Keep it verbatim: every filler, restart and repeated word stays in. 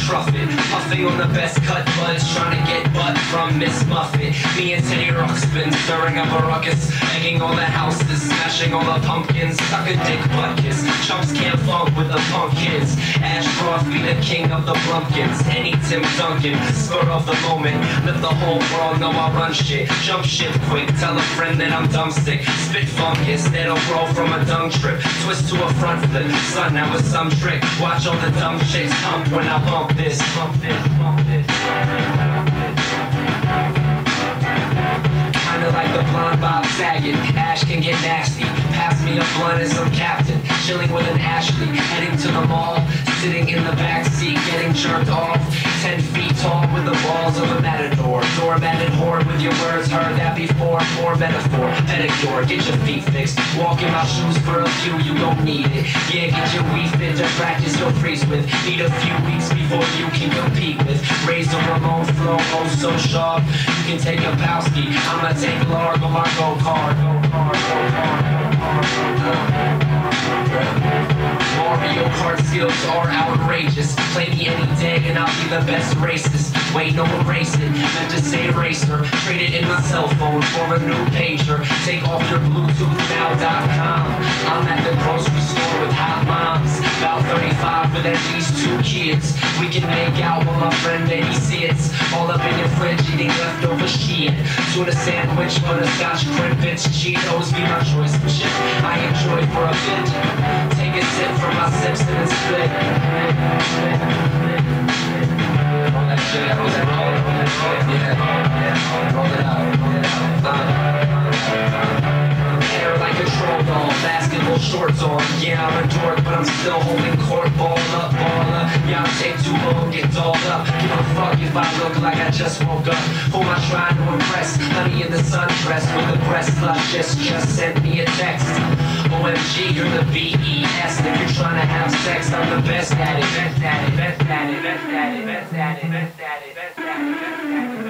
truffet, puffing on the best cut buds, trying to get butt from Miss Muffet. Me and Teddy Ruxpin stirring up a ruckus, egging all the houses, smashing all the pumpkins, suck a dick butt kiss. Chumps can't funk with the pumpkins. Ashcroft be the king of the Blumpkins. Any Tim Duncan, spur of the moment, let the whole world know I run shit. Jump ship quick, tell a friend that I'm dumb sick. Spit fungus, that'll grow from a dung trip. Twist to a front flip, son, that was some trick. Watch all the dumb chicks hump when I bump this. Bump this, bump this, bump this. Kinda like the blonde Bob Saget, Ash can get nasty. Pass me a blunt as I'm captain, chilling with an Ashley, heading to the mall, sitting in the back seat, getting jerked off. Ten feet tall with the balls of a matador. Doormatted whore with your words, heard that before. More metaphor, pedicure, get your feet fixed. Walk in my shoes for a few, you don't need it. Yeah, get your Wii Fit to practice your freeze with. Need a few weeks before you can compete with. Raise the Ramon flow, oh so sharp. You can take a Bowski, I'ma take lark on my go-kart. Go-kart, go-kart, go-kart, go-kart. Mario Kart skills are outrageous. Play me any day and I'll be the best racist. Wait, no, erase it. Meant to say racer. Trade it in my cell phone for a new pager. Take off your Bluetooth now dot com. I'm at the grocery store with hot moms. About thirty-five with at least two kids. We can make out while my friend babysits. All up in your fridge eating leftover shit. Tuna sandwich, butterscotch crimpets. Cheetos be my choice of chip. I enjoy for a bit. Take a sip from my sips and it's split. Roll that shit, roll that roll, roll that shit, yeah, yeah, roll it out, roll it out. Hair like a troll doll, basketball shorts on. Yeah, I'm a dork, but I'm still holding court. Ball up, ball up. Yeah, I'll take too long, get dolled up. Give a fuck if I look like I just woke up. Who am I trying to impress? Honey in the sundress with a breast luscious. Just send me a text. O M G, you're the B E S. If you're trying to have sex, I'm the best at it. Best at it, best at it, best at it, best at it, best at it, best at it, best at it.